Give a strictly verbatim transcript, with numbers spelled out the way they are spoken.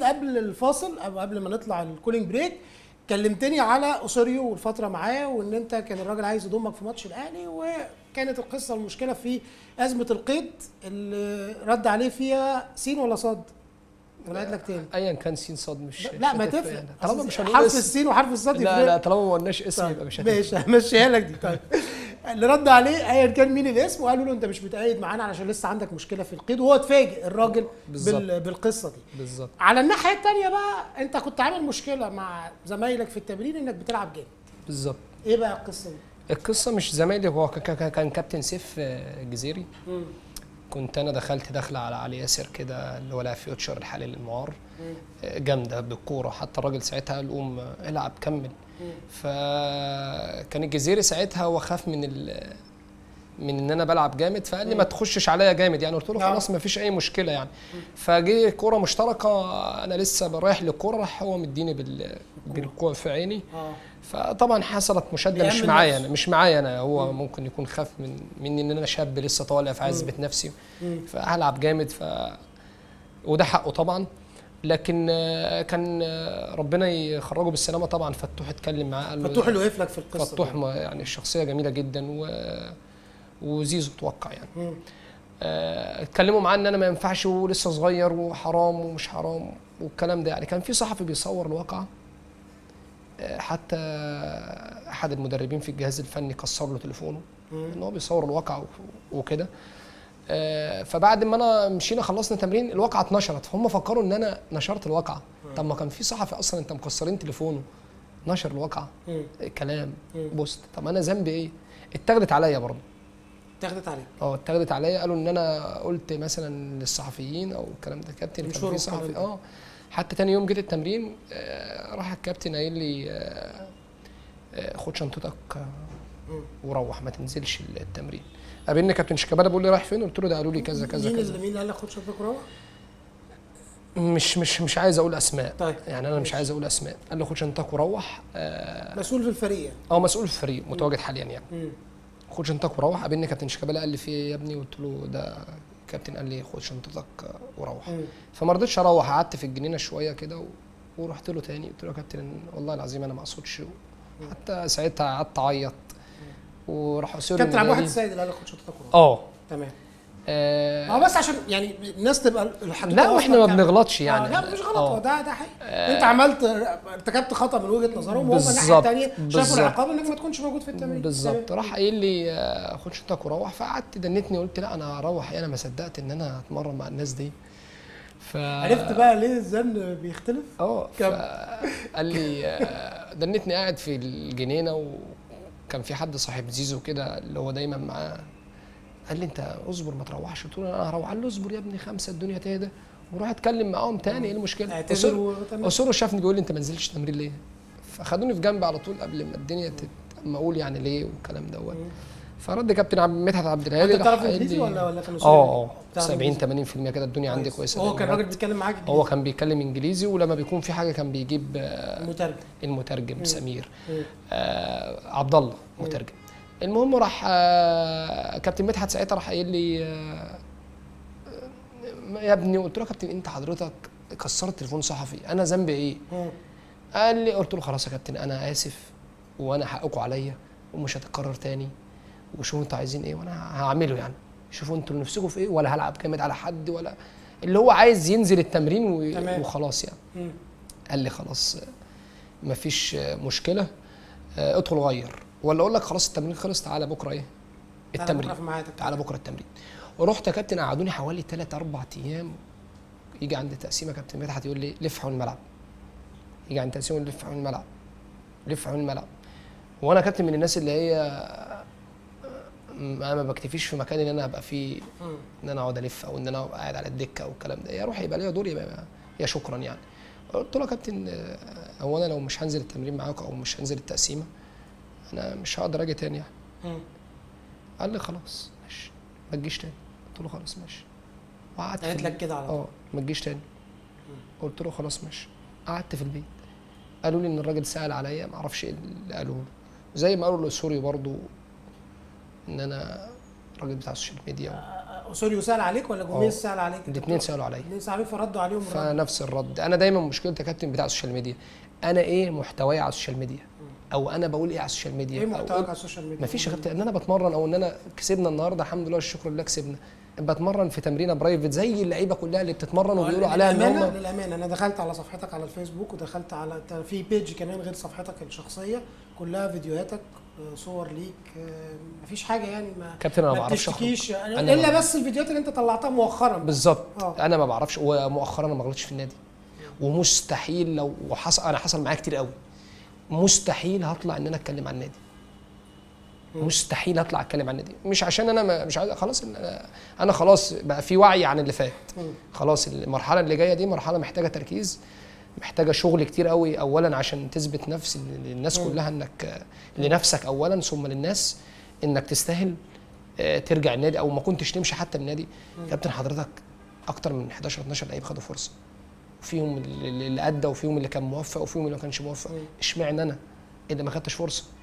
قبل الفاصل او قبل ما نطلع الكولينج بريك كلمتني على اوسوريو والفتره معاه، وان انت كان الراجل عايز يضمك في ماتش الاهلي، وكانت القصه المشكله في ازمه القيد اللي رد عليه فيها سين ولا صاد؟ انا قايل لك تاني ايا كان سين صاد مش لا ما مش تفرق يعني. طالما مش هنقول حرف اسم. السين وحرف الصاد لا لا طالما ما قلناش اسم يبقى مش هتفرق. ماشي همشيها لك دي. طيب اللي رد عليه ايا كان مين الاسم، وقالوا له انت مش متأيد معانا علشان لسه عندك مشكله في القيد، وهو اتفاجئ الراجل بال... بالقصه دي. بالظبط. على الناحيه الثانيه بقى انت كنت عامل مشكله مع زمايلك في التمرين انك بتلعب جامد. بالظبط. ايه بقى القصه دي؟ القصه مش زمايلي، هو كان كابتن سيف جزيري. مم. كنت انا دخلت داخله على علي ياسر كده اللي هو لاعب فيوتشر الحالي للمعار، جامده بالكوره، حتى الراجل ساعتها قال قوم العب كمل. فكان الجزيري ساعتها هو خاف من ال من ان انا بلعب جامد، فقال لي ما تخشش عليا جامد يعني. قلت له خلاص ما فيش اي مشكله يعني. فجه كوره مشتركه انا لسه رايح للكوره، راح هو مديني بال بالكوره في عيني. فطبعا حصلت مشاده مش معايا انا مش معايا انا هو مم. ممكن يكون خاف من مني ان انا شاب لسه طالع فعايز اثبت نفسي، فهلعب جامد. ف وده حقه طبعا، لكن كان ربنا يخرجه بالسلامه. طبعا فتوح اتكلم معاه قال له فتوح اللي وقف لك في القصه. فتوح يعني الشخصيه جميله جدا و... وزيزو اتوقع يعني. آه اتكلموا معاه ان انا ما ينفعش ولسه صغير وحرام ومش حرام والكلام ده يعني. كان في صحفي بيصور الواقعه، آه حتى احد المدربين في الجهاز الفني كسر له تليفونه ان هو بيصور الواقعه وكده. آه فبعد ما انا مشينا خلصنا تمرين الواقعه اتنشرت، فهم فكروا ان انا نشرت الواقعه. طب ما كان في صحفي اصلا انت مكسرين تليفونه نشر الواقعه كلام بوست، طب انا ذنبي ايه؟ اتاخدت عليا برضه. اتاخدت عليك؟ اه اتاخدت عليا، قالوا ان انا قلت مثلا للصحفيين او الكلام ده. كابتن كان في صحفي اه حتى تاني يوم جيت التمرين آه راح الكابتن قايل لي آه آه خد شنطتك آه وروح ما تنزلش التمرين. قابلني كابتن شيكابالا بيقول لي رايح فين؟ قلت له ده قالوا لي كذا كذا مين كذا. اللي مين اللي قال لك خد شنطتك وروح؟ مش مش مش عايز اقول اسماء. طيب يعني انا مش عايز اقول اسماء. قال له خد شنطتك وروح. آه مسؤول في الفريق اه مسؤول في الفريق متواجد حاليا يعني. مم. خد شنطتك وروح. قابلني كابتن شيكابالا قال لي في ايه يا ابني؟ قلت له ده الكابتن قال لي خد شنطتك وروح. مم. فما رضيتش اروح، قعدت في الجنينه شويه كده ورحت له تاني. قلت له يا كابتن والله العظيم انا ما اقصدش. حتى ساعتها قعدت اعيط وراح اسير كابتن عبد الواحد السيد اللي قال لك خد شنطتك وروح. اه تمام. آه هو بس عشان يعني الناس تبقى الحدود لا واحنا ما بنغلطش يعني. آه لا مش غلط، هو ده ده حقيقي. آه انت عملت ارتكبت خطا من وجهه نظرهم، وهم الناحيه الثانيه شافوا العقاب انك ما تكونش موجود في التمرين. بالظبط. راح قايل لي خد شنطتك وروح. فقعدت دنتني قلت لا انا هروح. انا ما صدقت ان انا اتمرن مع الناس دي. ف عرفت بقى ليه الزن بيختلف؟ اه قال لي دنتني قاعد في الجنينه، وكان في حد صاحب زيزو كده اللي هو دايما معاه. قال لي انت اصبر ما تروحش. قلت له انا هروح. قال له اصبر يا ابني خمسه الدنيا تهدى وروح اتكلم معاهم تاني. ايه المشكله؟ اصر شافني بيقول لي انت ما نزلتش تمرين ليه؟ فخدوني في جنب على طول قبل ما الدنيا اما اقول يعني ليه والكلام دوت. فرد كابتن عبد مدحت عبد الهادي. انت بتعرف انجليزي ولا ولا كان اه اه سبعين ثمانين في المية كده الدنيا عندي كويسه. هو كان راجل بيتكلم معاك هو كان بيتكلم انجليزي، ولما بيكون في حاجه كان بيجيب المترجم المترجم سمير آه عبد الله مترجم. المهم راح آه كابتن مدحت ساعتها راح قايل لي آه يا ابني. قلت له يا كابتن انت حضرتك كسرت تليفون صحفي، انا ذنبي ايه؟ م. قال لي قلت له خلاص يا كابتن انا اسف وانا حقكم عليا ومش هتتكرر تاني، وشوفوا انتوا عايزين ايه وانا هعمله يعني. شوفوا انتوا نفسكم في ايه، ولا هلعب جامد على حد ولا اللي هو عايز ينزل التمرين و... وخلاص يعني. م. قال لي خلاص مفيش مشكله اه ادخل غير، ولا اقول لك خلاص التمرين خلص تعالى بكره ايه التمرين. تعالى بكره التمرين. ورحت يا كابتن قعدوني حوالي ثلاث اربع ايام. يجي عند تقسيمه كابتن مدحت يقول لي لف حول الملعب. يجي عند تقسيمه يقول لي لف حول الملعب لف حول الملعب. وانا كابتن من الناس اللي هي انا ما بكتفيش في مكان ان انا ابقى فيه ان انا اقعد الف او ان انا ابقى قاعد على الدكه او الكلام ده. يا روح يبقى ليا دور يبقى يا شكرا يعني. قلت له يا كابتن هو انا لو مش هنزل التمرين معاك او مش هنزل التقسيمه انا مش هقدر اجي تاني يعني. قال لي خلاص ماشي ما تجيش تاني. قلت له خلاص ماشي. وقعدت قالت لك كده على طول اه ما تجيش تاني. قلت له خلاص ماشي. قعدت في البيت. قالوا لي ان الراجل سأل عليا ما اعرفش ايه اللي قالوه له، زي ما قالوا لسوري برضو ان انا راجل بتاع السوشيال ميديا. اوسوريو سال عليك ولا جوميز سال عليك؟ الاثنين سالوا عليا، الاثنين سالوا عليك فردوا عليهم الرد. فنفس الرد. انا دايما مشكلتي يا كابتن بتاع السوشيال ميديا، انا ايه محتواي على السوشيال ميديا او انا بقول ايه على السوشيال ميديا. ايه محتواك على السوشيال ميديا؟ مفيش يا كابتن ان انا بتمرن او ان انا كسبنا النهارده الحمد لله الشكر لله كسبنا، بتمرن في تمرينه برايفت زي اللعيبه كلها اللي بتتمرن وبيقولوا عليها ان هم. للامانه انا دخلت على صفحتك على الفيسبوك ودخلت على في بيج كمان غير صفحتك الشخصيه كلها فيديوهاتك صور ليك، مفيش حاجه يعني ما كابتن انا ما بعرفش بعرفش الا بس الفيديوهات اللي انت طلعتها مؤخرا. بالظبط. انا ما بعرفش، ومؤخرا انا ما غلطتش في النادي، ومستحيل لو وحصل انا حصل معايا كتير قوي، مستحيل هطلع ان انا اتكلم عن النادي، مستحيل هطلع اتكلم عن النادي. مش عشان انا مش عايز، خلاص انا انا خلاص بقى في وعي عن اللي فات. خلاص المرحله اللي جايه دي مرحله محتاجه تركيز، محتاجه شغل كتير قوي، اولا عشان تثبت نفس للناس كلها انك لنفسك اولا ثم للناس انك تستاهل ترجع النادي او ما كنتش تمشي حتى من النادي. كابتن حضرتك اكتر من احداشر اتناشر لعيب خدوا فرصه، فيهم اللي ادى وفيهم اللي كان موفق وفيهم اللي ما كانش موفق، اشمعنى انا اللي ما خدتش فرصه؟